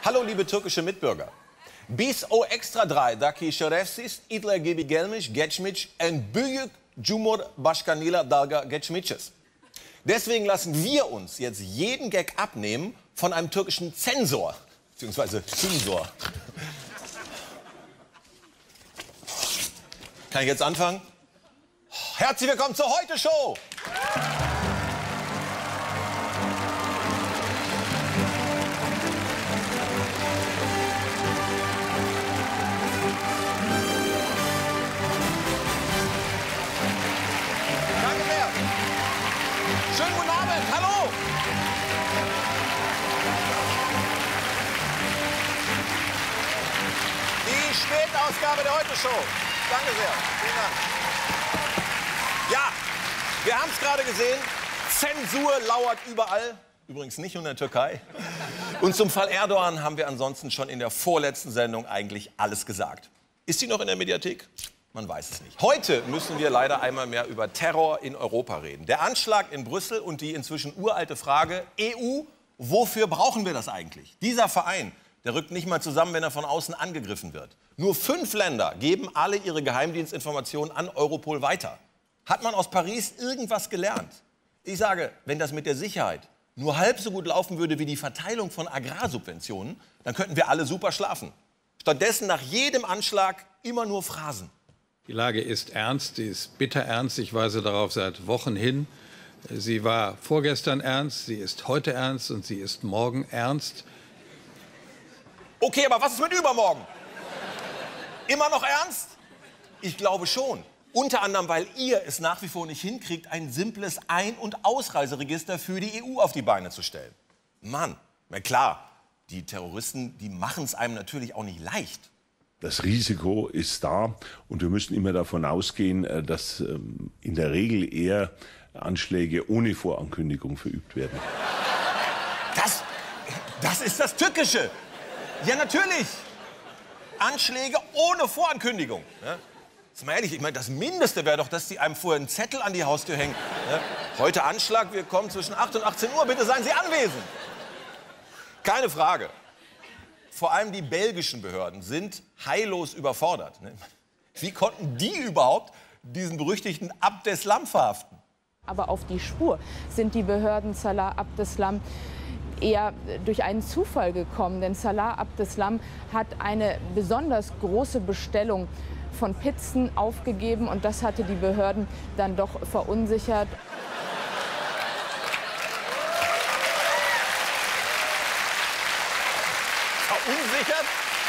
Hallo, liebe türkische Mitbürger. Biz o ekstradaki şerefsiz idle gibi gelmiş, geçmiş en büyük Cumhurbaşkanıyla dalga geçmişiz. Deswegen lassen wir uns jetzt jeden Gag abnehmen von einem türkischen Zensor, beziehungsweise Zensor. Kann ich jetzt anfangen? Herzlich willkommen zur Heute-Show! Danke sehr. Schönen guten Abend, hallo! Die Spätausgabe der Heute-Show. Danke sehr. Vielen Dank. Ja, wir haben es gerade gesehen. Zensur lauert überall. Übrigens nicht nur in der Türkei. Und zum Fall Erdogan haben wir ansonsten schon in der vorletzten Sendung eigentlich alles gesagt. Ist sie noch in der Mediathek? Man weiß es nicht. Heute müssen wir leider einmal mehr über Terror in Europa reden. Der Anschlag in Brüssel und die inzwischen uralte Frage, EU, wofür brauchen wir das eigentlich? Dieser Verein, der rückt nicht mal zusammen, wenn er von außen angegriffen wird. Nur 5 Länder geben alle ihre Geheimdienstinformationen an Europol weiter. Hat man aus Paris irgendwas gelernt? Ich sage, wenn das mit der Sicherheit nur halb so gut laufen würde wie die Verteilung von Agrarsubventionen, dann könnten wir alle super schlafen. Stattdessen nach jedem Anschlag immer nur Phrasen. Die Lage ist ernst, die ist bitter ernst. Ich weise darauf seit Wochen hin. Sie war vorgestern ernst, sie ist heute ernst und sie ist morgen ernst. Okay, aber was ist mit übermorgen? Immer noch ernst? Ich glaube schon. Unter anderem, weil ihr es nach wie vor nicht hinkriegt, ein simples Ein- und Ausreiseregister für die EU auf die Beine zu stellen. Mann, na klar, die Terroristen, die machen es einem natürlich auch nicht leicht. Das Risiko ist da und wir müssen immer davon ausgehen, dass in der Regel eher Anschläge ohne Vorankündigung verübt werden. Das ist das Tückische. Ja, natürlich. Anschläge ohne Vorankündigung. Ja? Jetzt mal ehrlich, ich meine, das Mindeste wäre doch, dass Sie einem vorher einen Zettel an die Haustür hängen. Ja? Heute Anschlag, wir kommen zwischen 8 und 18 Uhr, bitte seien Sie anwesend. Keine Frage. Vor allem die belgischen Behörden sind heillos überfordert. Wie konnten die überhaupt diesen berüchtigten Abdeslam verhaften? Aber auf die Spur sind die Behörden Salah Abdeslam eher durch einen Zufall gekommen. Denn Salah Abdeslam hat eine besonders große Bestellung von Pizzen aufgegeben. Und das hatte die Behörden dann doch verunsichert. Verunsichert?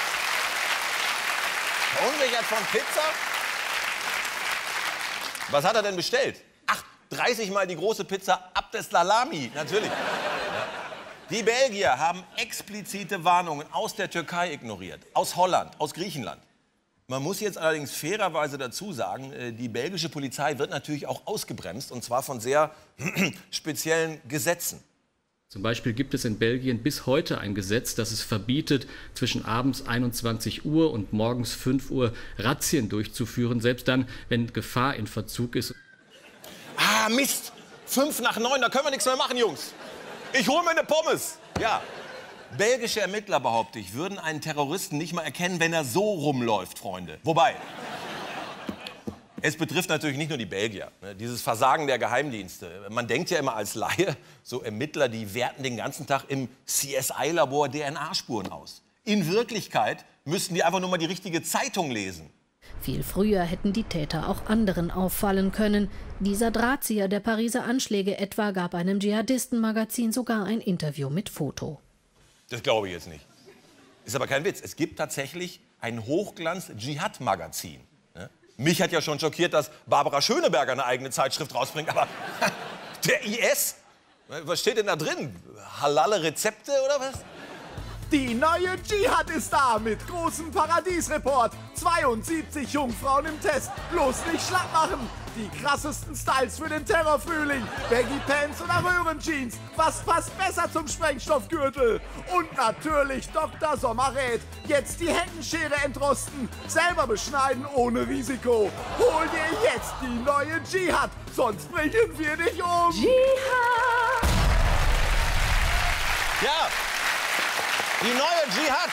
Verunsichert von Pizza? Was hat er denn bestellt? Ach, 30 Mal die große Pizza Abdeslalami, natürlich. Ja. Die Belgier haben explizite Warnungen aus der Türkei ignoriert, aus Holland, aus Griechenland. Man muss jetzt allerdings fairerweise dazu sagen, die belgische Polizei wird natürlich auch ausgebremst, und zwar von sehr speziellen Gesetzen. Zum Beispiel gibt es in Belgien bis heute ein Gesetz, das es verbietet, zwischen abends 21 Uhr und morgens 5 Uhr Razzien durchzuführen, selbst dann, wenn Gefahr in Verzug ist. Ah, Mist! 5 nach 9, da können wir nichts mehr machen, Jungs. Ich hole mir eine Pommes. Ja. Belgische Ermittler, behaupte ich, würden einen Terroristen nicht mal erkennen, wenn er so rumläuft, Freunde. Wobei, es betrifft natürlich nicht nur die Belgier. Dieses Versagen der Geheimdienste. Man denkt ja immer als Laie, so Ermittler, die werten den ganzen Tag im CSI-Labor DNA-Spuren aus. In Wirklichkeit müssten die einfach nur mal die richtige Zeitung lesen. Viel früher hätten die Täter auch anderen auffallen können. Dieser Drahtzieher der Pariser Anschläge etwa gab einem Dschihadisten-Magazin sogar ein Interview mit Foto. Das glaube ich jetzt nicht. Ist aber kein Witz. Es gibt tatsächlich ein Hochglanz-Dschihad-Magazin. Mich hat ja schon schockiert, dass Barbara Schöneberger eine eigene Zeitschrift rausbringt. Aber der IS? Was steht denn da drin? Halale Rezepte oder was? Die neue Dschihad ist da mit großem Paradiesreport. 72 Jungfrauen im Test. Bloß nicht schlapp machen. Die krassesten Styles für den Terrorfrühling. Baggy Pants oder Röhrenjeans. Was passt besser zum Sprengstoffgürtel? Und natürlich Dr. Sommer rät. Jetzt die Heckenschere entrosten. Selber beschneiden ohne Risiko. Hol dir jetzt die neue Dschihad. Sonst bringen wir dich um. Dschihad! Ja. Die neue Dschihad.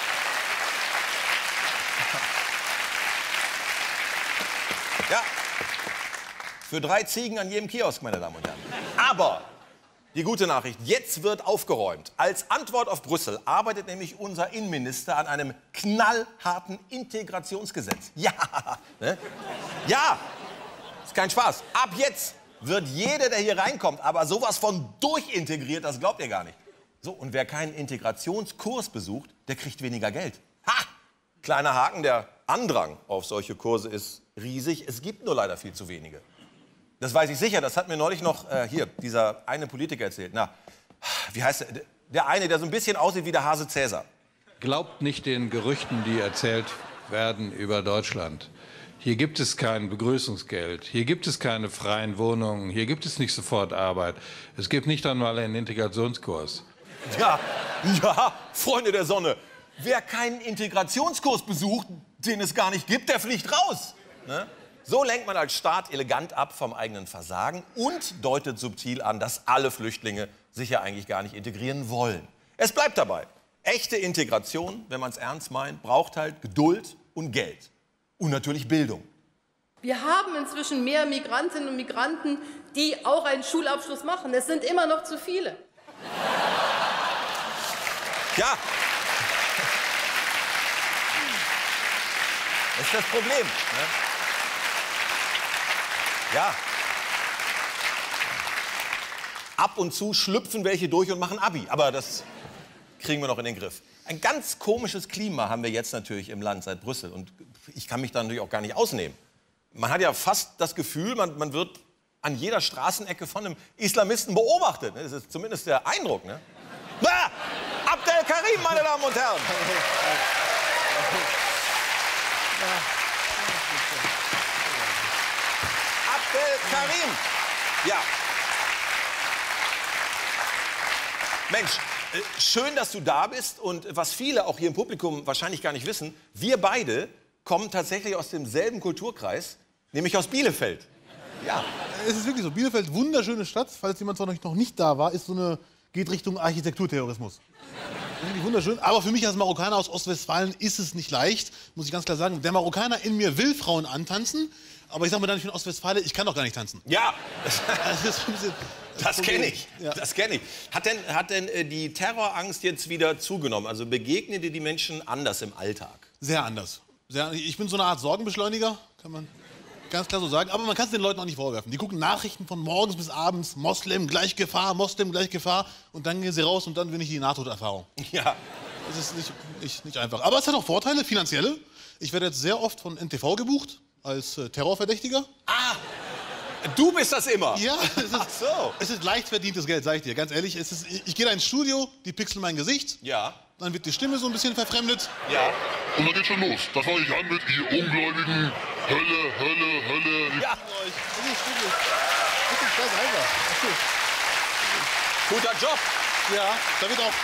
Ja, für 3 Ziegen an jedem Kiosk, meine Damen und Herren. Aber die gute Nachricht, jetzt wird aufgeräumt. Als Antwort auf Brüssel arbeitet nämlich unser Innenminister an einem knallharten Integrationsgesetz. Ja, ne? Ja, ist kein Spaß. Ab jetzt wird jeder, der hier reinkommt, aber sowas von durchintegriert, das glaubt ihr gar nicht. So, und wer keinen Integrationskurs besucht, der kriegt weniger Geld. Ha! Kleiner Haken, der Andrang auf solche Kurse ist riesig. Es gibt nur leider viel zu wenige. Das weiß ich sicher, das hat mir neulich noch hier dieser eine Politiker erzählt. Na, wie heißt der? Der eine, der so ein bisschen aussieht wie der Hase Cäsar. Glaubt nicht den Gerüchten, die erzählt werden über Deutschland. Hier gibt es kein Begrüßungsgeld, hier gibt es keine freien Wohnungen, hier gibt es nicht sofort Arbeit. Es gibt nicht einmal einen Integrationskurs. Ja, ja, Freunde der Sonne. Wer keinen Integrationskurs besucht, den es gar nicht gibt, der fliegt raus. Ne? So lenkt man als Staat elegant ab vom eigenen Versagen und deutet subtil an, dass alle Flüchtlinge sich ja eigentlich gar nicht integrieren wollen. Es bleibt dabei. Echte Integration, wenn man es ernst meint, braucht halt Geduld und Geld. Und natürlich Bildung. Wir haben inzwischen mehr Migrantinnen und Migranten, die auch einen Schulabschluss machen. Es sind immer noch zu viele. Ja. Das ist das Problem. Ne? Ja. Ab und zu schlüpfen welche durch und machen Abi. Aber das kriegen wir noch in den Griff. Ein ganz komisches Klima haben wir jetzt natürlich im Land seit Brüssel. Und ich kann mich da natürlich auch gar nicht ausnehmen. Man hat ja fast das Gefühl, man wird an jeder Straßenecke von einem Islamisten beobachtet. Das ist zumindest der Eindruck. Ne? Ah, Abdel Karim, meine Damen und Herren. Abdel Karim. Ja. Mensch, schön, dass du da bist. Und was viele auch hier im Publikum wahrscheinlich gar nicht wissen, wir beide kommen tatsächlich aus demselben Kulturkreis, nämlich aus Bielefeld. Ja. Es ist wirklich so. Bielefeld, wunderschöne Stadt. Falls jemand von euch noch nicht da war, ist so eine, geht Richtung Architekturterrorismus. Wirklich wunderschön. Aber für mich als Marokkaner aus Ostwestfalen ist es nicht leicht, muss ich ganz klar sagen. Der Marokkaner in mir will Frauen antanzen, aber ich sage mir dann, ich bin Ostwestfale, ich kann doch gar nicht tanzen. Ja. Das kenne ich. Ja. Das kenne ich. Hat denn die Terrorangst jetzt wieder zugenommen? Also begegnen dir die Menschen anders im Alltag? Sehr anders. Ich bin so eine Art Sorgenbeschleuniger, kann man ganz klar so sagen. Aber man kann es den Leuten auch nicht vorwerfen. Die gucken Nachrichten von morgens bis abends. Moslem gleich Gefahr, Moslem gleich Gefahr. Und dann gehen sie raus und dann bin ich die Nahtoderfahrung. Ja. Das ist nicht einfach. Aber es hat auch Vorteile, finanzielle. Ich werde jetzt sehr oft von NTV gebucht als Terrorverdächtiger. Ah, du bist das immer? Ja, es ist leicht verdientes Geld, sag ich dir. Ganz ehrlich, ich gehe da ins Studio, die pixeln mein Gesicht. Ja. Dann wird die Stimme so ein bisschen verfremdet. Ja. Und dann geht's schon los. Das fange ich an mit ihr Ungläubigen. Hölle, Hölle, Hölle. Ja. Das ist ganz einfach. Guter Job. Ja, da wird auch...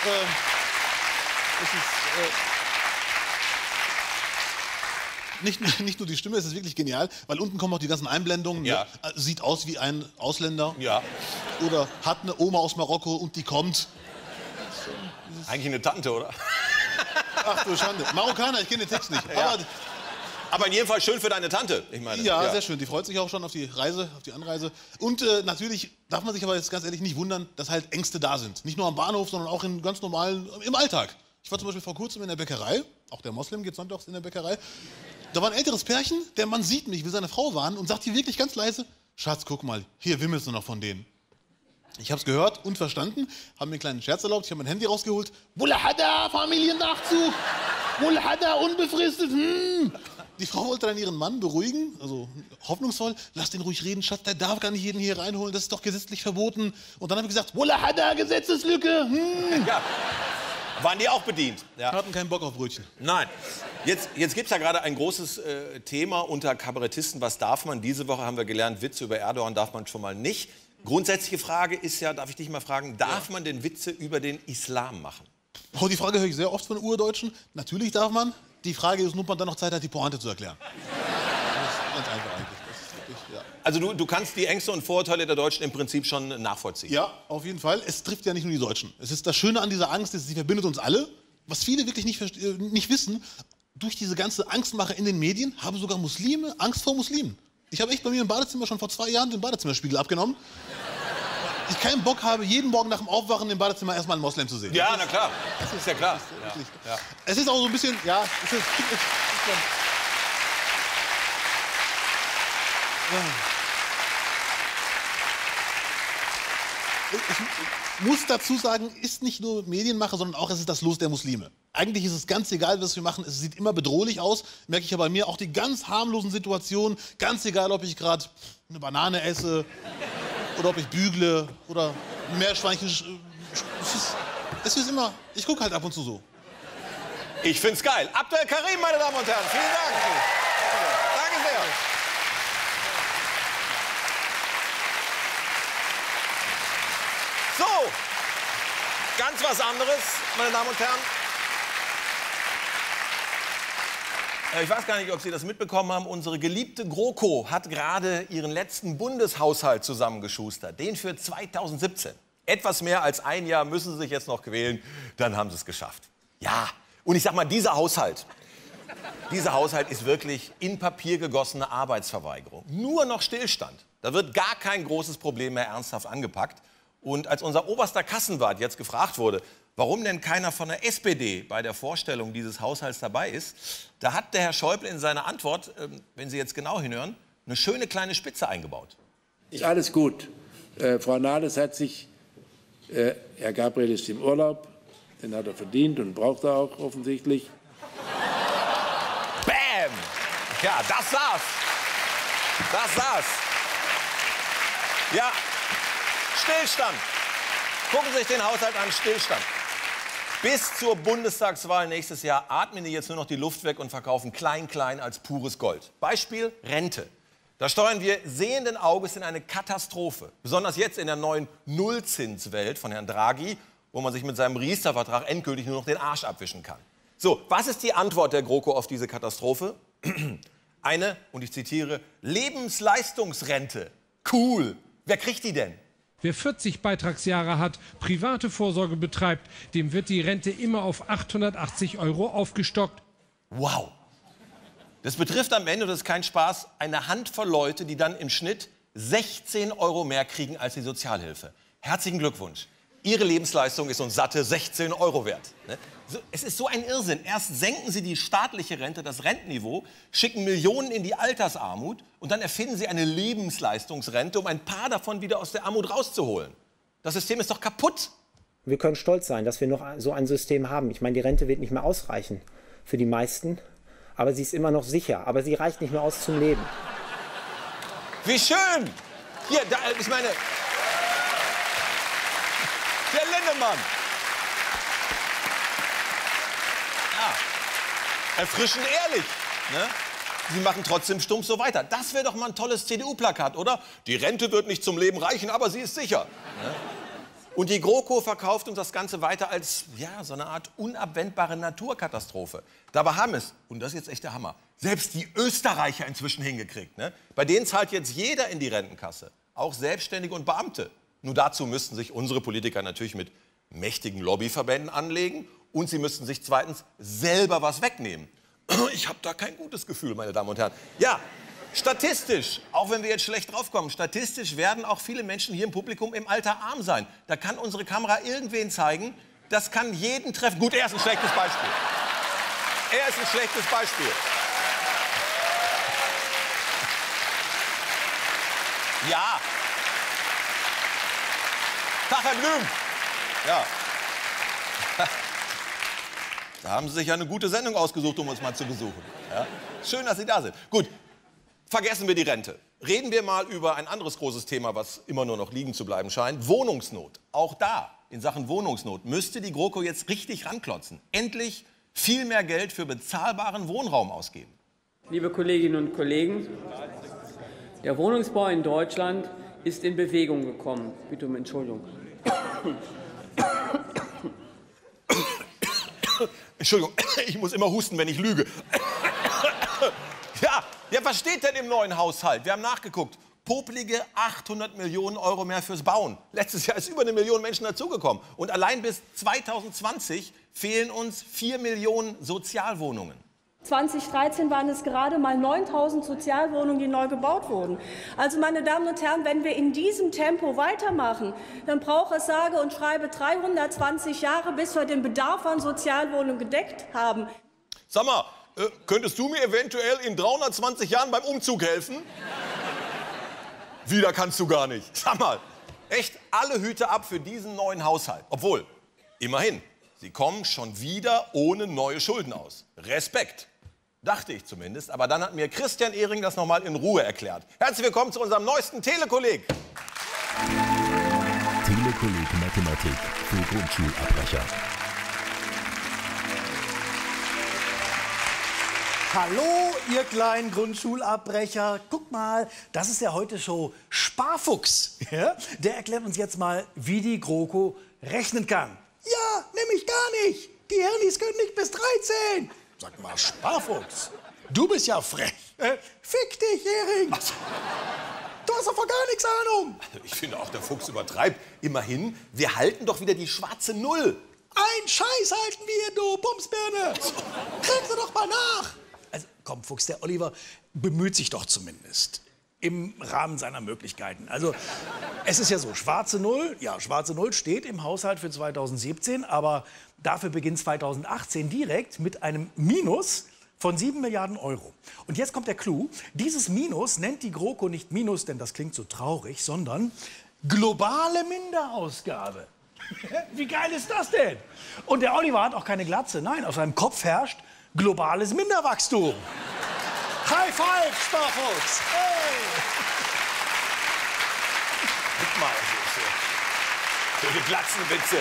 nicht nur die Stimme, es ist wirklich genial, weil unten kommen auch die ganzen Einblendungen. Ja. Ne? Sieht aus wie ein Ausländer. Ja. Oder hat eine Oma aus Marokko und die kommt. Eigentlich eine Tante, oder? Ach du Schande. Marokkaner, ich kenne den Text nicht. Ja. Aber in jedem Fall schön für deine Tante, ich meine. Ja, sehr schön. Die freut sich auch schon auf die Reise, auf die Anreise. Und natürlich darf man sich aber jetzt ganz ehrlich nicht wundern, dass halt Ängste da sind. Nicht nur am Bahnhof, sondern auch in ganz normalen, im Alltag. Ich war zum Beispiel vor kurzem in der Bäckerei. Auch der Moslem geht sonntags in der Bäckerei. Da war ein älteres Pärchen, der Mann sieht mich, will seine Frau warnen und sagt hier wirklich ganz leise, Schatz, guck mal, hier wimmelst du noch von denen. Ich habe es gehört und verstanden, habe mir einen kleinen Scherz erlaubt, ich habe mein Handy rausgeholt. Wullahada, Familiennachzug! Wullahada, unbefristet! Die Frau wollte dann ihren Mann beruhigen, also hoffnungsvoll. Lass den ruhig reden, Schatz, der darf gar nicht jeden hier reinholen, das ist doch gesetzlich verboten. Und dann habe ich gesagt, Wullahada, Gesetzeslücke! Ja. Waren die auch bedient? Ja. Hatten keinen Bock auf Brötchen. Nein. Jetzt gibt es ja gerade ein großes Thema unter Kabarettisten. Was darf man? Diese Woche haben wir gelernt, Witze über Erdogan darf man schon mal nicht. Grundsätzliche Frage ist ja, darf ich dich mal fragen, darf man denn Witze über den Islam machen? Oh, die Frage höre ich sehr oft von Urdeutschen. Natürlich darf man. Die Frage ist, ob man dann noch Zeit hat, die Pointe zu erklären. Das ist ganz einfach eigentlich. Also du kannst die Ängste und Vorurteile der Deutschen im Prinzip schon nachvollziehen? Ja, auf jeden Fall. Es trifft ja nicht nur die Deutschen. Es ist das Schöne an dieser Angst, sie verbindet uns alle. was viele wirklich nicht wissen, durch diese ganze Angstmache in den Medien haben sogar Muslime Angst vor Muslimen. Ich habe echt bei mir im Badezimmer schon vor 2 Jahren den Badezimmerspiegel abgenommen. Ich keinen Bock habe, jeden Morgen nach dem Aufwachen im Badezimmer erstmal einen Moslem zu sehen. Ja, na klar. Das ist ja klar. Ja. Es ist auch so ein bisschen, ja, ich muss dazu sagen, ist nicht nur Medienmache, sondern auch es ist das Los der Muslime. Eigentlich ist es ganz egal, was wir machen. Es sieht immer bedrohlich aus. Merke ich ja bei mir auch die ganz harmlosen Situationen. Ganz egal, ob ich gerade eine Banane esse oder ob ich bügle oder ein Meerschweinchen. Es ist immer, ich gucke halt ab und zu so. Ich find's geil. Abdel Karim, meine Damen und Herren, vielen Dank. Danke sehr. So, ganz was anderes, meine Damen und Herren. Ich weiß gar nicht, ob Sie das mitbekommen haben. Unsere geliebte GroKo hat gerade ihren letzten Bundeshaushalt zusammengeschustert. Den für 2017. Etwas mehr als ein Jahr müssen Sie sich jetzt noch quälen, dann haben Sie es geschafft. Ja, und ich sag mal, dieser Haushalt ist wirklich in Papier gegossene Arbeitsverweigerung. Nur noch Stillstand. Da wird gar kein großes Problem mehr ernsthaft angepackt. Und als unser oberster Kassenwart jetzt gefragt wurde, warum denn keiner von der SPD bei der Vorstellung dieses Haushalts dabei ist, da hat der Herr Schäuble in seiner Antwort, wenn Sie jetzt genau hinhören, eine schöne kleine Spitze eingebaut. Ist alles gut. Frau Nahles hat sich, Herr Gabriel ist im Urlaub, den hat er verdient und braucht er auch offensichtlich. Bäm! Ja, das saß. Das saß. Ja, Stillstand. Gucken Sie sich den Haushalt an, Stillstand. Bis zur Bundestagswahl nächstes Jahr atmen die jetzt nur noch die Luft weg und verkaufen klein, klein als pures Gold. Beispiel Rente. Da steuern wir sehenden Auges in eine Katastrophe. Besonders jetzt in der neuen Nullzinswelt von Herrn Draghi, wo man sich mit seinem Riester-Vertrag endgültig nur noch den Arsch abwischen kann. So, was ist die Antwort der GroKo auf diese Katastrophe? Eine, und ich zitiere, Lebensleistungsrente. Cool. Wer kriegt die denn? Wer 40 Beitragsjahre hat, private Vorsorge betreibt, dem wird die Rente immer auf 880 € aufgestockt. Wow. Das betrifft am Ende, das ist kein Spaß, eine Handvoll Leute, die dann im Schnitt 16 € mehr kriegen als die Sozialhilfe. Herzlichen Glückwunsch. Ihre Lebensleistung ist uns satte 16 € wert. Es ist so ein Irrsinn. Erst senken Sie die staatliche Rente, das Rentenniveau, schicken Millionen in die Altersarmut und dann erfinden Sie eine Lebensleistungsrente, um ein paar davon wieder aus der Armut rauszuholen. Das System ist doch kaputt. Wir können stolz sein, dass wir noch so ein System haben. Ich meine, die Rente wird nicht mehr ausreichen für die meisten, aber sie ist immer noch sicher. Aber sie reicht nicht mehr aus zum Leben. Wie schön! Hier, ich meine... Der Lindemann. Ja. Erfrischend ehrlich. Ne? Sie machen trotzdem stumpf so weiter. Das wäre doch mal ein tolles CDU-Plakat, oder? Die Rente wird nicht zum Leben reichen, aber sie ist sicher. Ne? Und die GroKo verkauft uns das Ganze weiter als ja, so eine Art unabwendbare Naturkatastrophe. Dabei haben es, und das ist jetzt echt der Hammer, selbst die Österreicher inzwischen hingekriegt. Ne? Bei denen zahlt jetzt jeder in die Rentenkasse, auch Selbstständige und Beamte. Nur dazu müssten sich unsere Politiker natürlich mit mächtigen Lobbyverbänden anlegen und sie müssten sich zweitens selber was wegnehmen. Ich habe da kein gutes Gefühl, meine Damen und Herren. Ja, statistisch, auch wenn wir jetzt schlecht draufkommen, statistisch werden auch viele Menschen hier im Publikum im Alter arm sein. Da kann unsere Kamera irgendwen zeigen, das kann jeden treffen. Gut, er ist ein schlechtes Beispiel. Er ist ein schlechtes Beispiel. Ja. Tag, Herr Blüm. Ja. Da haben Sie sich ja eine gute Sendung ausgesucht, um uns mal zu besuchen. Ja? Schön, dass Sie da sind. Gut, vergessen wir die Rente. Reden wir mal über ein anderes großes Thema, was immer nur noch liegen zu bleiben scheint. Wohnungsnot. Auch da, in Sachen Wohnungsnot, müsste die GroKo jetzt richtig ranklotzen. Endlich viel mehr Geld für bezahlbaren Wohnraum ausgeben. Liebe Kolleginnen und Kollegen, der Wohnungsbau in Deutschland ist in Bewegung gekommen. Bitte um Entschuldigung. Entschuldigung, ich muss immer husten, wenn ich lüge. Ja, was steht denn im neuen Haushalt? Wir haben nachgeguckt. Popelige 800 Millionen € mehr fürs Bauen. Letztes Jahr ist über 1 Million Menschen dazugekommen. Und allein bis 2020 fehlen uns 4 Millionen Sozialwohnungen. 2013 waren es gerade mal 9.000 Sozialwohnungen, die neu gebaut wurden. Also, meine Damen und Herren, wenn wir in diesem Tempo weitermachen, dann braucht es sage und schreibe 320 Jahre, bis wir den Bedarf an Sozialwohnungen gedeckt haben. Sag mal, könntest du mir eventuell in 320 Jahren beim Umzug helfen? Wieder kannst du gar nicht. Sag mal, echt alle Hüte ab für diesen neuen Haushalt. Obwohl, immerhin, sie kommen schon wieder ohne neue Schulden aus. Respekt. Dachte ich zumindest, aber dann hat mir Christian Ehring das noch mal in Ruhe erklärt. Herzlich willkommen zu unserem neuesten Telekolleg. Telekolleg Mathematik für Grundschulabbrecher. Hallo, ihr kleinen Grundschulabbrecher. Guck mal, das ist der Heute-Show Sparfuchs. Ja? Der erklärt uns jetzt mal, wie die GroKo rechnen kann. Ja, nämlich gar nicht. Die Hirnis können nicht bis 13. Sag mal, Sparfuchs, du bist ja frech. Fick dich, Hering. Du hast doch von gar nichts Ahnung. Ich finde auch, der Fuchs übertreibt. Immerhin, wir halten doch wieder die schwarze Null. Ein Scheiß halten wir, du Bumsbirne. Kriegst du doch mal nach. Also komm, Fuchs, der Oliver bemüht sich doch zumindest. Im Rahmen seiner Möglichkeiten. Also, es ist ja so, schwarze Null, ja, schwarze Null steht im Haushalt für 2017, aber dafür beginnt 2018 direkt mit einem Minus von 7 Milliarden Euro. Und jetzt kommt der Clou. Dieses Minus nennt die GroKo nicht Minus, denn das klingt so traurig, sondern globale Minderausgabe. Wie geil ist das denn? Und der Oliver hat auch keine Glatze. Nein, auf seinem Kopf herrscht globales Minderwachstum. High five, Sparfuchs! Hey. Guck mal, solche Glatzenwitze.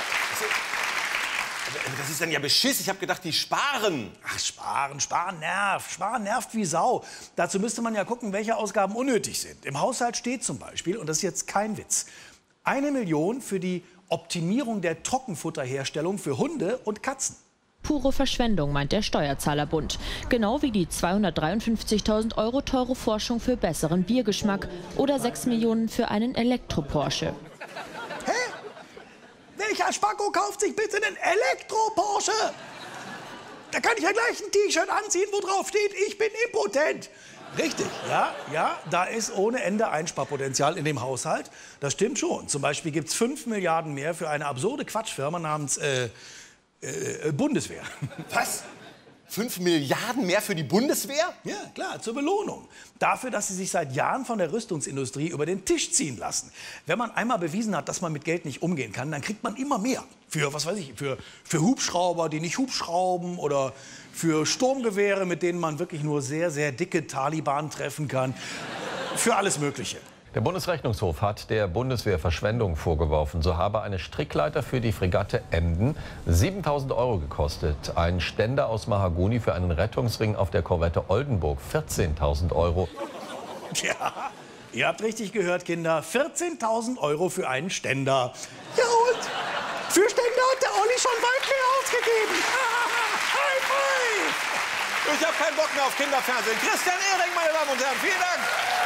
Das ist dann ja Beschiss. Ich habe gedacht, die sparen. Ach, sparen nervt. Sparen nervt wie Sau. Dazu müsste man ja gucken, welche Ausgaben unnötig sind. Im Haushalt steht zum Beispiel, und das ist jetzt kein Witz, 1 Million für die Optimierung der Trockenfutterherstellung für Hunde und Katzen. Pure Verschwendung, meint der Steuerzahlerbund. Genau wie die 253.000 € teure Forschung für besseren Biergeschmack oder 6 Millionen für einen Elektro-Porsche. Hä? Welcher Spacko kauft sich bitte einen Elektro-Porsche? Da kann ich ja gleich ein T-Shirt anziehen, wo drauf steht, ich bin impotent. Richtig, ja, da ist ohne Ende Einsparpotenzial in dem Haushalt. Das stimmt schon. Zum Beispiel gibt es 5 Milliarden mehr für eine absurde Quatschfirma namens Bundeswehr. Was? 5 Milliarden mehr für die Bundeswehr? Ja, klar, zur Belohnung. Dafür, dass sie sich seit Jahren von der Rüstungsindustrie über den Tisch ziehen lassen. Wenn man einmal bewiesen hat, dass man mit Geld nicht umgehen kann, dann kriegt man immer mehr. Für, was weiß ich, für Hubschrauber, die nicht Hubschrauben, oder für Sturmgewehre, mit denen man wirklich nur sehr, sehr dicke Taliban treffen kann. Für alles Mögliche. Der Bundesrechnungshof hat der Bundeswehr Verschwendung vorgeworfen. So habe eine Strickleiter für die Fregatte Emden 7.000 € gekostet. Ein Ständer aus Mahagoni für einen Rettungsring auf der Korvette Oldenburg 14.000 €. Ja, ihr habt richtig gehört, Kinder. 14.000 € für einen Ständer. Ja und? Für Ständer hat der Olli schon weit mehr ausgegeben. High five! Ich habe keinen Bock mehr auf Kinderfernsehen. Christian Ehring, meine Damen und Herren, vielen Dank.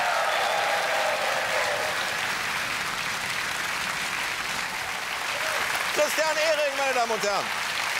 Christian Ehring, meine Damen und Herren.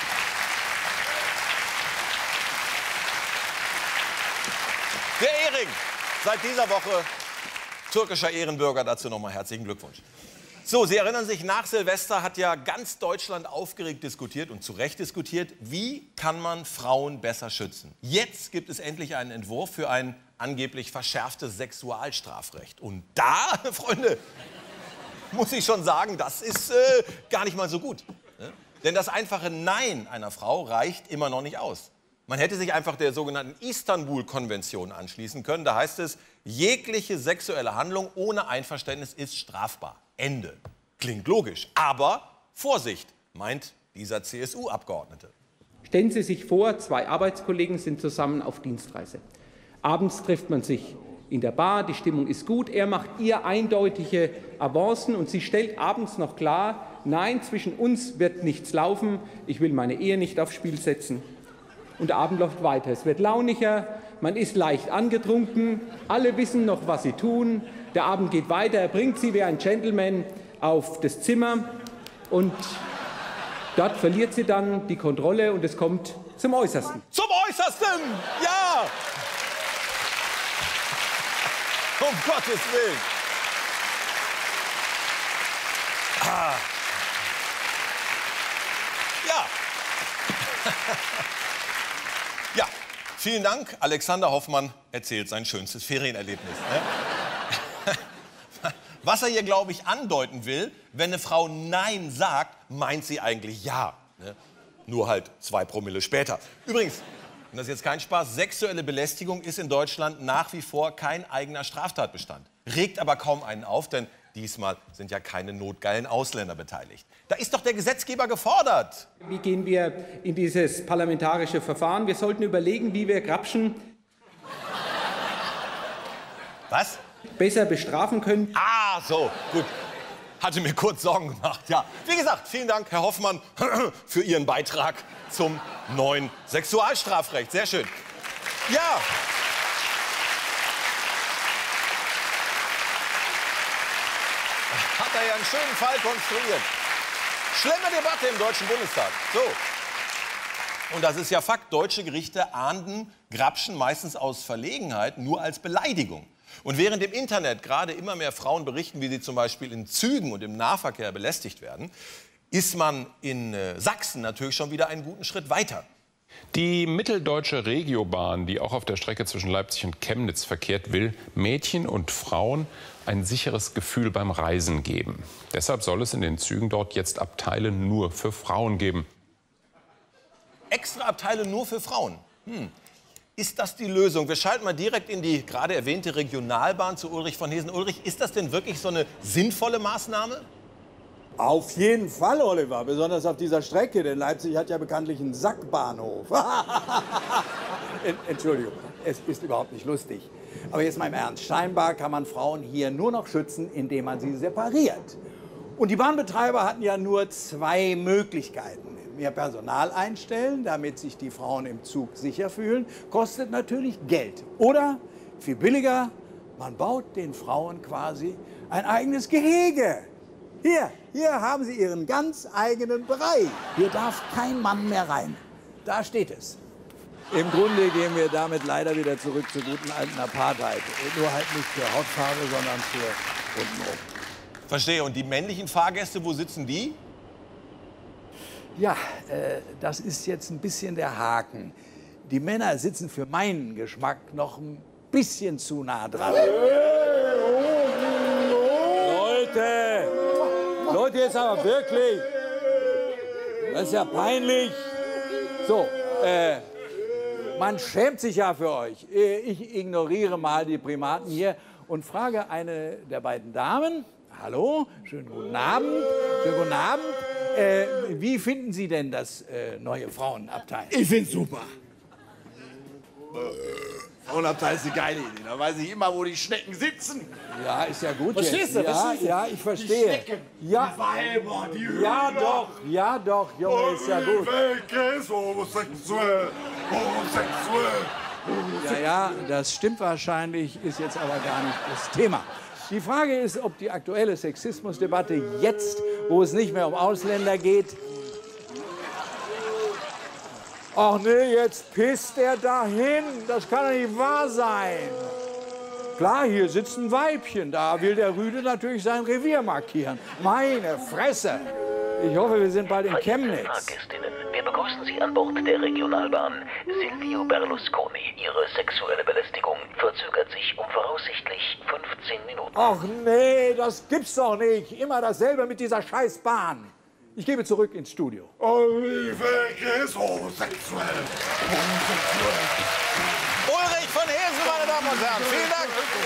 Der Ehring, seit dieser Woche türkischer Ehrenbürger. Dazu nochmal herzlichen Glückwunsch. So, Sie erinnern sich, nach Silvester hat ja ganz Deutschland aufgeregt diskutiert und zu Recht diskutiert, wie kann man Frauen besser schützen. Jetzt gibt es endlich einen Entwurf für ein angeblich verschärftes Sexualstrafrecht. Und da, Freunde, muss ich schon sagen, das ist gar nicht mal so gut. Ne? Denn das einfache Nein einer Frau reicht immer noch nicht aus. Man hätte sich einfach der sogenannten Istanbul-Konvention anschließen können. Da heißt es, jegliche sexuelle Handlung ohne Einverständnis ist strafbar. Ende. Klingt logisch. Aber Vorsicht, meint dieser CSU-Abgeordnete. Stellen Sie sich vor, 2 Arbeitskollegen sind zusammen auf Dienstreise. Abends trifft man sich in der Bar, die Stimmung ist gut, er macht ihr eindeutige Avancen und sie stellt abends noch klar, nein, zwischen uns wird nichts laufen, ich will meine Ehe nicht aufs Spiel setzen. Und der Abend läuft weiter, es wird launiger, man ist leicht angetrunken, alle wissen noch, was sie tun, der Abend geht weiter, er bringt sie wie ein Gentleman auf das Zimmer und Dort verliert sie dann die Kontrolle und es kommt zum Äußersten. Zum Äußersten! Ja! Um Gottes Willen! Ah. Ja. Ja, vielen Dank. Alexander Hoffmann erzählt sein schönstes Ferienerlebnis. Ne? Was er hier, glaube ich, andeuten will, wenn eine Frau Nein sagt, meint sie eigentlich Ja. Ne? Nur halt 2 Promille später. Übrigens, und das ist jetzt kein Spaß, sexuelle Belästigung ist in Deutschland nach wie vor kein eigener Straftatbestand. Regt aber kaum einen auf, denn diesmal sind ja keine notgeilen Ausländer beteiligt. Da ist doch der Gesetzgeber gefordert. Wie gehen wir in dieses parlamentarische Verfahren? Wir sollten überlegen, wie wir Grabschen Was? besser bestrafen können. Ah, so, gut. Hatte mir kurz Sorgen gemacht, ja. Wie gesagt, vielen Dank, Herr Hoffmann, für Ihren Beitrag zum neuen Sexualstrafrecht. Sehr schön. Ja. Hat er ja einen schönen Fall konstruiert. Schlimme Debatte im Deutschen Bundestag. So. Und das ist ja Fakt. Deutsche Gerichte ahnden Grabschen meistens aus Verlegenheit nur als Beleidigung. Und während im Internet gerade immer mehr Frauen berichten, wie sie zum Beispiel in Zügen und im Nahverkehr belästigt werden, ist man in Sachsen natürlich schon wieder einen guten Schritt weiter. Die Mitteldeutsche Regiobahn, die auch auf der Strecke zwischen Leipzig und Chemnitz verkehrt, will Mädchen und Frauen ein sicheres Gefühl beim Reisen geben. Deshalb soll es in den Zügen dort jetzt Abteile nur für Frauen geben. Extra Abteile nur für Frauen. Ist das die Lösung? Wir schalten mal direkt in die gerade erwähnte Regionalbahn zu Ulrich von Hesen. Ulrich, ist das denn wirklich so eine sinnvolle Maßnahme? Auf jeden Fall, Oliver, besonders auf dieser Strecke, denn Leipzig hat ja bekanntlich einen Sackbahnhof. Entschuldigung, es ist überhaupt nicht lustig. Aber jetzt mal im Ernst, scheinbar kann man Frauen hier nur noch schützen, indem man sie separiert. Und die Bahnbetreiber hatten ja nur 2 Möglichkeiten. Mehr Personal einstellen, damit sich die Frauen im Zug sicher fühlen, kostet natürlich Geld. Oder, viel billiger, man baut den Frauen quasi ein eigenes Gehege. Hier haben sie ihren ganz eigenen Bereich. Hier darf kein Mann mehr rein. Da steht es. Im Grunde gehen wir damit leider wieder zurück zur guten alten Apartheid. Nur halt nicht für Hautfarbe, sondern für untenrum. Verstehe. Und die männlichen Fahrgäste, wo sitzen die? Ja, das ist jetzt ein bisschen der Haken. Die Männer sitzen für meinen Geschmack noch ein bisschen zu nah dran. Leute, jetzt aber wirklich. Das ist ja peinlich. So, man schämt sich ja für euch. Ich ignoriere mal die Primaten hier und frage eine der beiden Damen. Hallo, schönen guten Abend. Schönen guten Abend. Wie finden Sie denn das neue Frauenabteil? Ich finde es super. Frauenabteil ist eine geile Idee. Da weiß ich immer, wo die Schnecken sitzen. Ja, ist ja gut. Verstehst du? Ja, Verstehst du? ja, ich verstehe. Die Schnecken, ja. die Weiber, die Hühner. Ja doch, Junge, ist ja gut. Ist homosexuell, homosexuell. Ja, das stimmt wahrscheinlich, ist jetzt aber gar nicht das Thema. Die Frage ist, ob die aktuelle Sexismusdebatte jetzt, wo es nicht mehr um Ausländer geht... Ach nee, jetzt pisst er dahin. Das kann doch nicht wahr sein. Klar, hier sitzt ein Weibchen. Da will der Rüde natürlich sein Revier markieren. Meine Fresse. Ich hoffe, wir sind bald in Chemnitz. Fahrgästinnen, wir begrüßen Sie an Bord der Regionalbahn. Silvio Berlusconi, Ihre sexuelle Belästigung verzögert sich um voraussichtlich 15 Minuten. Ach nee, das gibt's doch nicht. Immer dasselbe mit dieser scheiß Bahn. Ich gebe zurück ins Studio. Oliver ist homosexuell. Ulrich von Hesen, meine Damen und Herren, vielen Dank.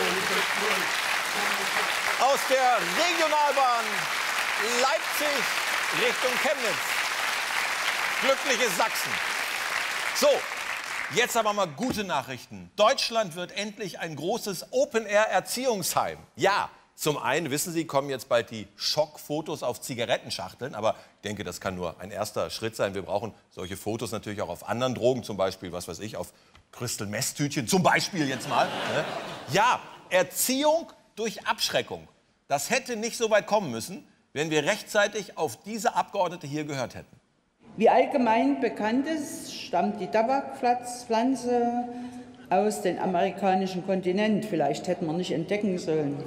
Aus der Regionalbahn Leipzig Richtung Chemnitz. Glückliches Sachsen. So, jetzt aber mal gute Nachrichten. Deutschland wird endlich ein großes Open-Air-Erziehungsheim. Ja. Zum einen, wissen Sie, kommen jetzt bald die Schockfotos auf Zigarettenschachteln. Aber ich denke, das kann nur ein erster Schritt sein. Wir brauchen solche Fotos natürlich auch auf anderen Drogen. Zum Beispiel, was weiß ich, auf Crystal-Messtütchen. Zum Beispiel jetzt mal. Ja, Erziehung durch Abschreckung. Das hätte nicht so weit kommen müssen, wenn wir rechtzeitig auf diese Abgeordnete hier gehört hätten. Wie allgemein bekannt ist, stammt die Tabakpflanze aus dem amerikanischen Kontinent. Vielleicht hätten wir nicht entdecken sollen.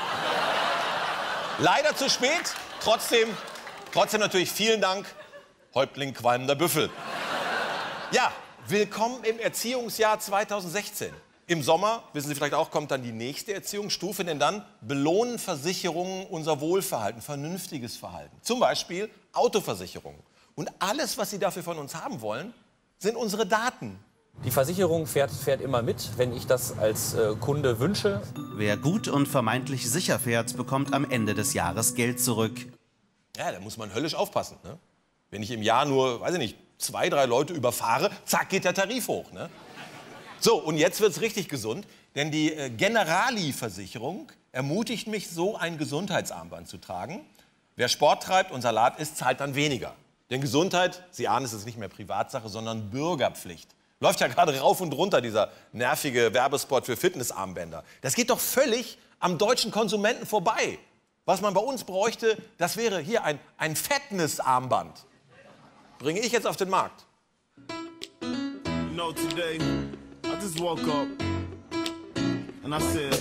Leider zu spät. Trotzdem natürlich vielen Dank, Häuptling qualmender Büffel. Ja, willkommen im Erziehungsjahr 2016. Im Sommer, wissen Sie vielleicht auch, kommt dann die nächste Erziehungsstufe, denn dann belohnen Versicherungen unser Wohlverhalten, vernünftiges Verhalten. Zum Beispiel Autoversicherungen. Und alles, was Sie dafür von uns haben wollen, sind unsere Daten. Die Versicherung fährt immer mit, wenn ich das als Kunde wünsche. Wer gut und vermeintlich sicher fährt, bekommt am Ende des Jahres Geld zurück. Ja, da muss man höllisch aufpassen. Ne? Wenn ich im Jahr nur, weiß ich nicht, 2, 3 Leute überfahre, zack, geht der Tarif hoch. Ne? So, und jetzt wird's richtig gesund, denn die Generali-Versicherung ermutigt mich, so ein Gesundheitsarmband zu tragen. Wer Sport treibt und Salat isst, zahlt dann weniger. Denn Gesundheit, Sie ahnen, es ist nicht mehr Privatsache, sondern Bürgerpflicht. Läuft ja gerade rauf und runter, dieser nervige Werbespot für Fitnessarmbänder. Das geht doch völlig am deutschen Konsumenten vorbei. Was man bei uns bräuchte, das wäre hier ein Fitnessarmband. Bringe ich jetzt auf den Markt. You know, today, I just woke up and I said,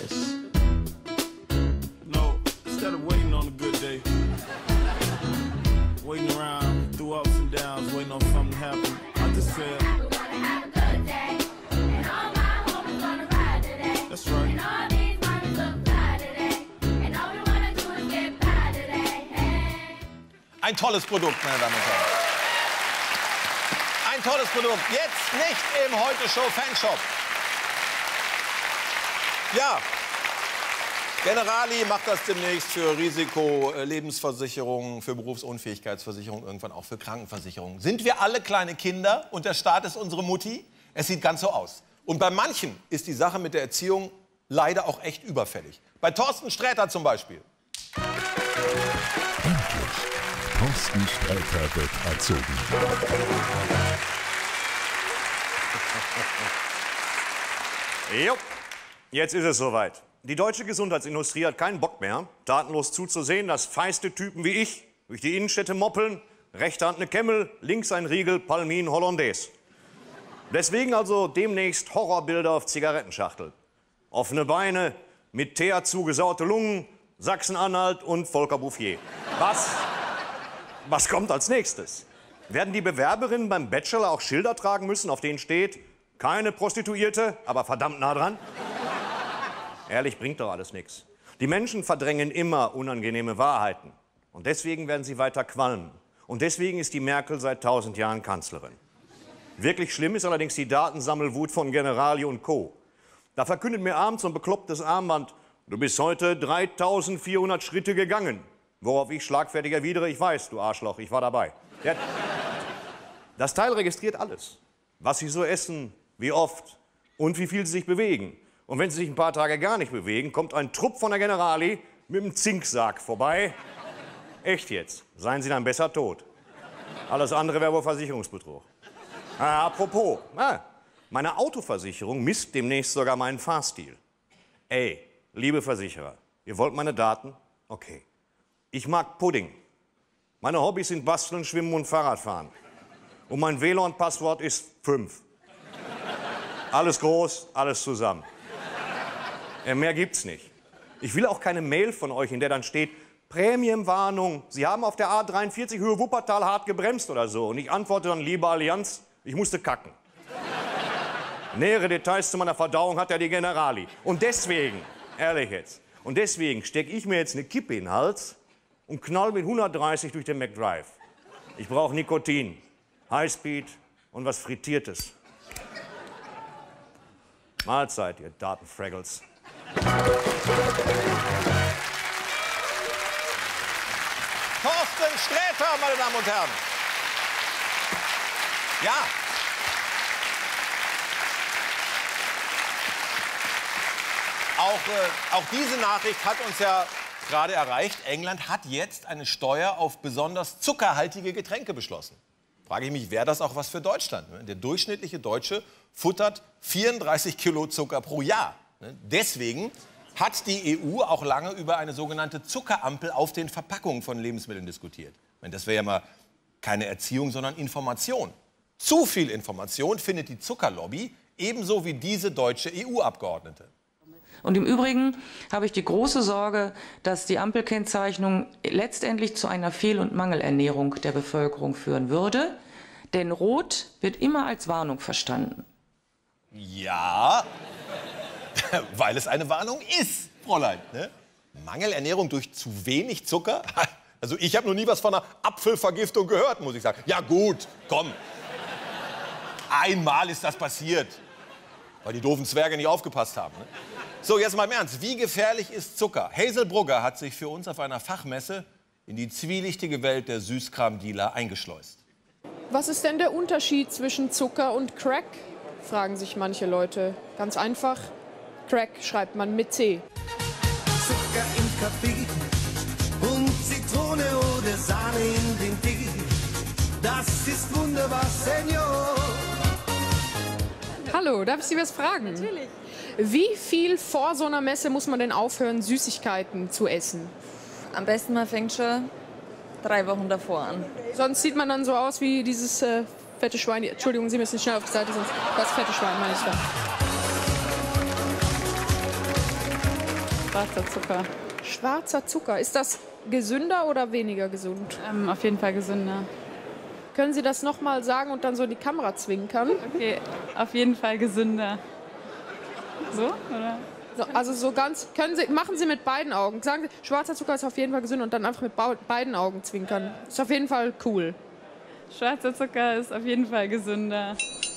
no, instead of waiting on a good day, waiting around through ups and downs, waiting on something to happen, I just said, that's right. Ein tolles Produkt, meine Damen und Herren. Ein tolles Produkt. Jetzt nicht im Heute-Show-Fanshop. Ja, Generali macht das demnächst für Risiko-Lebensversicherungen, für Berufsunfähigkeitsversicherungen, irgendwann auch für Krankenversicherungen. Sind wir alle kleine Kinder und der Staat ist unsere Mutti? Es sieht ganz so aus. Und bei manchen ist die Sache mit der Erziehung leider auch echt überfällig. Bei Thorsten Sträter zum Beispiel. Thorsten Sträter wird erzogen. Jo, jetzt ist es soweit. Die deutsche Gesundheitsindustrie hat keinen Bock mehr, tatenlos zuzusehen, dass feiste Typen wie ich durch die Innenstädte moppeln, rechte Hand eine Kemmel, links ein Riegel Palmin Hollandaise. Deswegen also demnächst Horrorbilder auf Zigarettenschachteln. Offene Beine, mit Teer zugesaute Lungen, Sachsen-Anhalt und Volker Bouffier. Was kommt als nächstes? Werden die Bewerberinnen beim Bachelor auch Schilder tragen müssen, auf denen steht, keine Prostituierte, aber verdammt nah dran? Ehrlich, bringt doch alles nichts. Die Menschen verdrängen immer unangenehme Wahrheiten. Und deswegen werden sie weiter qualmen. Und deswegen ist die Merkel seit 1000 Jahren Kanzlerin. Wirklich schlimm ist allerdings die Datensammelwut von Generali und Co. Da verkündet mir abends so ein beklopptes Armband, du bist heute 3400 Schritte gegangen. Worauf ich schlagfertig erwidere, ich weiß, du Arschloch, ich war dabei. Ja, das Teil registriert alles. Was Sie so essen, wie oft und wie viel Sie sich bewegen. Und wenn Sie sich ein paar Tage gar nicht bewegen, kommt ein Trupp von der Generali mit einem Zinksack vorbei. Echt jetzt, seien Sie dann besser tot. Alles andere wäre wohl Versicherungsbetrug. Apropos, meine Autoversicherung misst demnächst sogar meinen Fahrstil. Ey, liebe Versicherer, ihr wollt meine Daten? Okay. Ich mag Pudding. Meine Hobbys sind Basteln, Schwimmen und Fahrradfahren. Und mein WLAN-Passwort ist 5. Alles groß, alles zusammen. Mehr gibt's nicht. Ich will auch keine Mail von euch, in der dann steht, Prämienwarnung, Sie haben auf der A43 Höhe Wuppertal hart gebremst oder so. Und ich antworte dann, liebe Allianz, ich musste kacken. Nähere Details zu meiner Verdauung hat ja die Generali. Und deswegen, ehrlich jetzt, und deswegen stecke ich mir jetzt eine Kippe in den Hals und knall mit 130 durch den McDrive. Ich brauche Nikotin, Highspeed und was Frittiertes. Mahlzeit, ihr Datenfraggles. Thorsten Sträter, meine Damen und Herren. Ja. Auch diese Nachricht hat uns ja gerade erreicht. England hat jetzt eine Steuer auf besonders zuckerhaltige Getränke beschlossen. Frage ich mich, wäre das auch was für Deutschland? Der durchschnittliche Deutsche futtert 34 Kilo Zucker pro Jahr. Deswegen hat die EU auch lange über eine sogenannte Zuckerampel auf den Verpackungen von Lebensmitteln diskutiert. Das wäre ja mal keine Erziehung, sondern Information. Zu viel Information findet die Zuckerlobby, ebenso wie diese deutsche EU-Abgeordnete. Und im Übrigen habe ich die große Sorge, dass die Ampelkennzeichnung letztendlich zu einer Fehl- und Mangelernährung der Bevölkerung führen würde. Denn Rot wird immer als Warnung verstanden. Ja, weil es eine Warnung ist, Fräulein. Ne? Mangelernährung durch zu wenig Zucker? Also ich habe noch nie was von einer Apfelvergiftung gehört, muss ich sagen. Ja gut, komm. Einmal ist das passiert, weil die doofen Zwerge nicht aufgepasst haben. Ne? So, jetzt mal im Ernst. Wie gefährlich ist Zucker? Hazel Brugger hat sich für uns auf einer Fachmesse in die zwielichtige Welt der Süßkramdealer eingeschleust. Was ist denn der Unterschied zwischen Zucker und Crack? Fragen sich manche Leute. Ganz einfach. Crack schreibt man mit C. Zucker im Kaffee und Zitrone oder Sahne in den Tee. Das ist wunderbar, Senor. Hallo, darf ich Sie was fragen? Natürlich. Wie viel vor so einer Messe muss man denn aufhören, Süßigkeiten zu essen? Am besten man fängt schon 3 Wochen davor an. Sonst sieht man dann so aus wie dieses fette Schwein. Entschuldigung, Sie müssen schnell auf die Seite, sonst das fette Schwein meine ich da. Schwarzer Zucker. Schwarzer Zucker. Ist das gesünder oder weniger gesund? Auf jeden Fall gesünder. Können Sie das noch mal sagen und dann so in die Kamera zwinkern? Okay, auf jeden Fall gesünder. So, oder? So, also so ganz, machen Sie mit beiden Augen. Sagen Sie, schwarzer Zucker ist auf jeden Fall gesünder und dann einfach mit beiden Augen zwinkern. Ist auf jeden Fall cool. Schwarzer Zucker ist auf jeden Fall gesünder.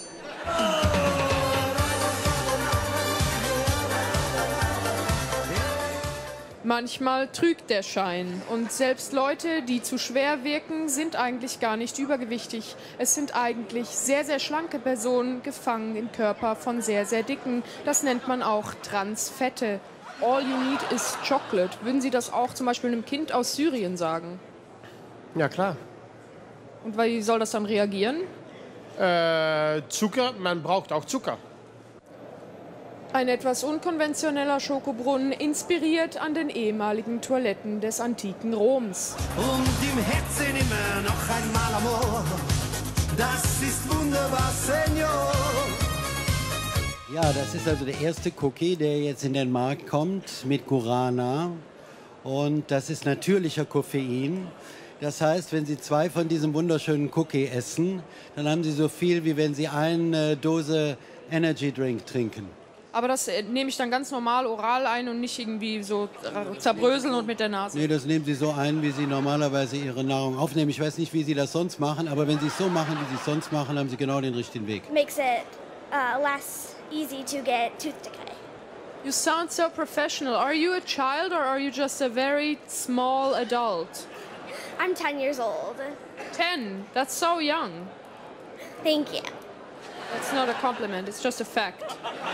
Manchmal trügt der Schein und selbst Leute, die zu schwer wirken, sind eigentlich gar nicht übergewichtig. Es sind eigentlich sehr, sehr schlanke Personen gefangen im Körper von sehr, sehr dicken. Das nennt man auch Transfette. All you need is chocolate. Würden Sie das auch zum Beispiel einem Kind aus Syrien sagen? Ja, klar. Und wie soll das dann reagieren? Zucker, man braucht auch Zucker. Ein etwas unkonventioneller Schokobrunnen, inspiriert an den ehemaligen Toiletten des antiken Roms. Und im Herzen immer noch einmal Amor. Das ist wunderbar, Senor. Ja, das ist also der erste Cookie, der jetzt in den Markt kommt mit Guarana. Und das ist natürlicher Koffein. Das heißt, wenn Sie 2 von diesem wunderschönen Cookie essen, dann haben Sie so viel, wie wenn Sie eine Dose Energy Drink trinken. Aber das nehme ich dann ganz normal oral ein und nicht irgendwie so zerbröseln und mit der Nase? Nee, das nehmen Sie so ein, wie Sie normalerweise Ihre Nahrung aufnehmen. Ich weiß nicht, wie Sie das sonst machen, aber wenn Sie es so machen, wie Sie es sonst machen, haben Sie genau den richtigen Weg. Makes it less easy to get tooth decay. You sound so professional. Are you a child or are you just a very small adult? I'm 10 years old. 10? That's so young. Thank you. That's not a compliment, it's just a fact.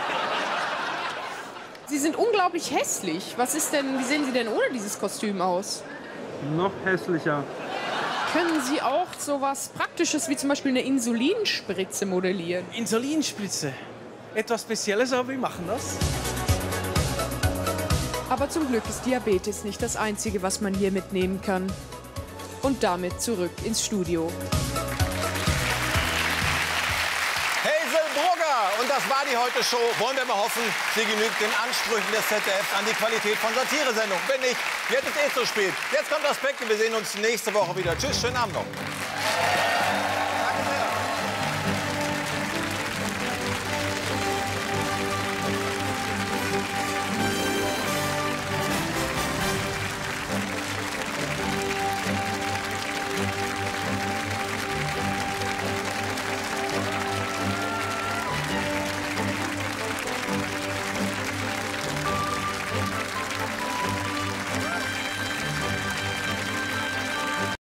Sie sind unglaublich hässlich. Was ist denn, wie sehen Sie denn ohne dieses Kostüm aus? Noch hässlicher. Können Sie auch so was Praktisches wie zum Beispiel eine Insulinspritze modellieren? Insulinspritze? Etwas Spezielles, aber wir machen das. Aber zum Glück ist Diabetes nicht das Einzige, was man hier mitnehmen kann. Und damit zurück ins Studio. Und das war die Heute-Show. Wollen wir mal hoffen, sie genügt den Ansprüchen des ZDF an die Qualität von Satiresendungen. Wenn nicht, jetzt ist es so spät. Jetzt kommt das Speck. Wir sehen uns nächste Woche wieder. Tschüss, schönen Abend noch.